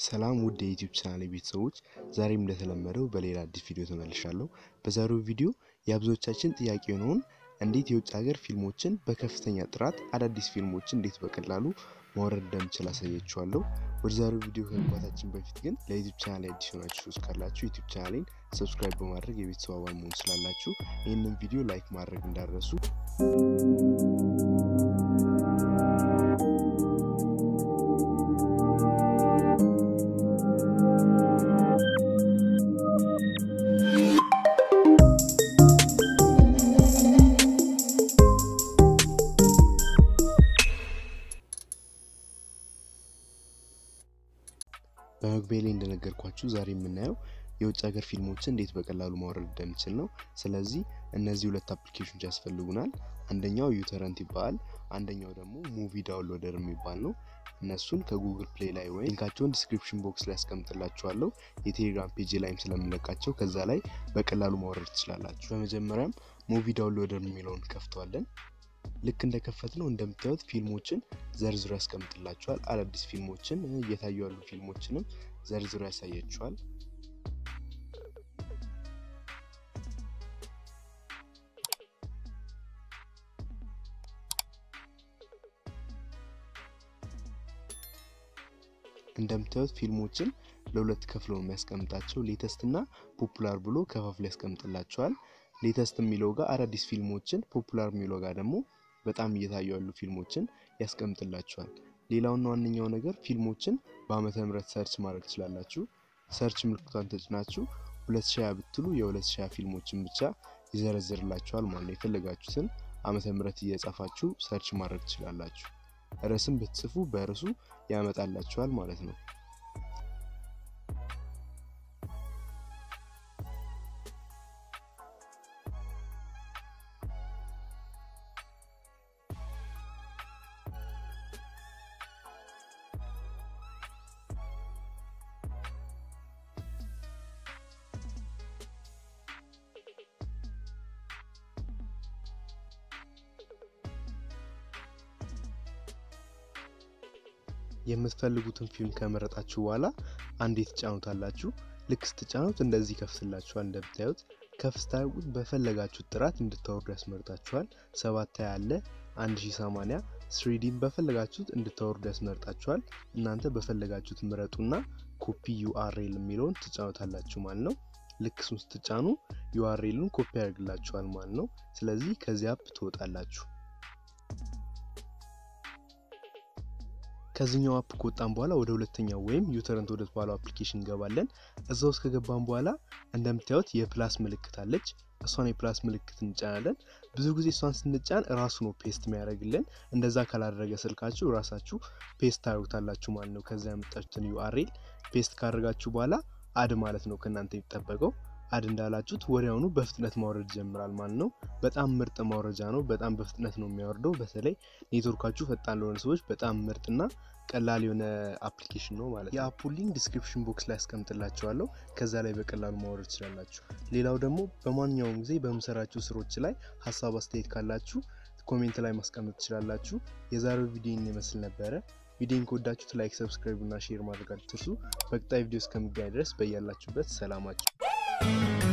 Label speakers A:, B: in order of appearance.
A: ሰላም ውድ የዩቲዩብ ቻናል ቤተሰቦች ዛሬም እንደተለመደው በሌላ አዲስ ቪዲዮ ተመልሻለሁ። በዛሬው ቪዲዮ የአብዛኞቻችን ጥያቄ ነው እንዴት የውጭ ሀገር ፊልሞችን በከፍተኛ ጥራት አዳዲስ ፊልሞችን እንዴት በቀላሉ ማውረድ እንደምችል አሳያችኋለሁ። ወደ ዛሬው ቪዲዮ ከመግባታችን በፊት ግን ለዩቲዩብ ቻናል አዲስ ሆናችሁ ካላችሁ ዩቲዩብ ቻናሌን ሰብስክራይብ በማድረግ የቤተሰብ አባል መሆን ስላላችሁ ይህንን ቪዲዮ ላይክ ማድረግ እንዳትረሱ። በመግቢያ ላይ እንደነገርኳችሁ ዛሬ የምናየው የውጭ ሀገር ፊልሞችን እንዴት በቀላሉ ማውረድ እንደምችል ነው። ስለዚህ እነዚህ ሁለት አፕሊኬሽኖች ያስፈልጉናል። አንደኛው ዩተረንት ይባላል፣ አንደኛው ደግሞ ሙቪ ዳውንሎደር የሚባል ነው። እነሱን ከጉግል ፕሌይ ላይ ወይ ሊንካቸውን ዲስክሪፕሽን ቦክስ ላይ አስቀምጥላችኋለሁ። የቴሌግራም ፔጅ ላይም ስለምለቃቸው ከዛ ላይ በቀላሉ ማውረድ ትችላላችሁ። በመጀመሪያም ሙቪ ዳውንሎደር የሚለውን ከፍቷለን። ልክ እንደከፈትነው እንደምታዩት ፊልሞችን ዘርዝሮ ያስቀምጥላችኋል። አዳዲስ ፊልሞችን እየታዩ ያሉ ፊልሞችንም ዘርዝሮ ያሳያችኋል። እንደምታዩት ፊልሞችን ለሁለት ከፍሎ ነው የሚያስቀምጣቸው። ሌተስት እና ፖፑላር ብሎ ከፋፍሎ ያስቀምጥላችኋል። ሌተስት የሚለው ጋር አዳዲስ ፊልሞችን፣ ፖፑላር የሚለው ጋር ደግሞ በጣም እየታዩ ያሉ ፊልሞችን ያስቀምጥላችኋል። ሌላውና ዋነኛው ነገር ፊልሞችን በአመተ ምህረት ሰርች ማድረግ ትችላላችሁ። ሰርች ምልክቷን ተጭናችሁ 2020 ብትሉ የ2020 ፊልሞችን ብቻ ይዘረዝርላችኋል ማለት ነው። የፈለጋችሁትን አመተ ምህረት እየጻፋችሁ ሰርች ማድረግ ትችላላችሁ። ርዕስም ብትጽፉ በርዕሱ ያመጣላችኋል ማለት ነው። የምትፈልጉትን ፊልም ከመረጣችሁ በኋላ አንዴ ትጫኑታላችሁ። ልክ ስትጫኑት እንደዚህ ከፍትላችኋል። እንደምታዩት ከፍታውት በፈለጋችሁት ጥራት እንድታወርዱ ያስመርጣችኋል። 720 አለ፣ 1080 3D በፈለጋችሁት እንድታወርዱ ያስመርጣችኋል። እናንተ በፈለጋችሁት ምረጡና ኮፒ URL የሚለውን ትጫኑታላችሁ ማለት ነው። ልክ እሱን ስትጫኑ URLን ኮፒ ያደርግላችኋል ማለት ነው። ስለዚህ ከዚህ አፕ ትወጣላችሁ። ከዚህኛው አፕ ከወጣን በኋላ ወደ ሁለተኛው ወይም ዩተረንት ወደ ተባለው አፕሊኬሽን እንገባለን። እዛው ውስጥ ከገባን በኋላ እንደምታዩት የፕላስ ምልክት አለች። እሷን የፕላስ ምልክት እንጫናለን። ብዙ ጊዜ እሷን ስንጫን ራሱ ነው ፔስት የሚያደርግልን። እንደዛ ካላደረገ ስልካችሁ ራሳችሁ ፔስት ታደርጉታላችሁ ማለት ነው። ከዛ ያመጣችሁትን URL ፔስት ካደረጋችሁ በኋላ አድ ማለት ነው ከናንተ የሚጠበቀው። አድ እንዳላችሁት ወዲያውኑ በፍጥነት ማውረድ ይጀምራል ማለት ነው። በጣም ምርጥ ማውረጃ ነው። በጣም በፍጥነት ነው የሚያወርደው። በተለይ ኔትወርካችሁ ፈጣን ለሆነ ሰዎች በጣም ምርጥና ቀላል የሆነ አፕሊኬሽን ነው ማለት ነው። የአፑን ሊንክ ዲስክሪፕሽን ቦክስ ላይ አስቀምጥላችኋለሁ። ከዛ ላይ በቀላሉ ማውረድ ትችላላችሁ። ሌላው ደግሞ በማንኛውም ጊዜ በመሰራችሁ ስራዎች ላይ ሐሳብ አስተያየት ካላችሁ ኮሜንት ላይ ማስቀመጥ ትችላላችሁ። የዛሬው ቪዲዮ ይመስል ነበር። ቪዲዮን ከወዳችሁት ላይክ፣ ሰብስክራይብ እና ሼር ማድረግ አትርሱ። በቀጣይ ቪዲዮ እስከምንገናኝ ድረስ በያላችሁበት ሰላማችሁ